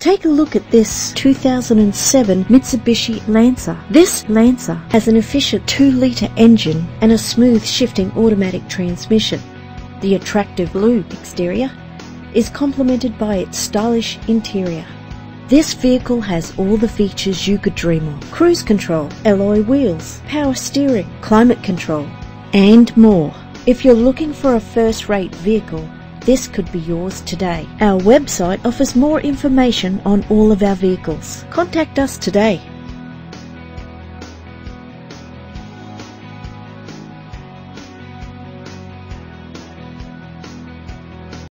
Take a look at this 2007 Mitsubishi Lancer. This Lancer has an efficient 2-litre engine and a smooth shifting automatic transmission. The attractive blue exterior is complemented by its stylish interior. This vehicle has all the features you could dream of: cruise control, alloy wheels, power steering, climate control, and more. If you're looking for a first-rate vehicle, this could be yours today. Our website offers more information on all of our vehicles. Contact us today.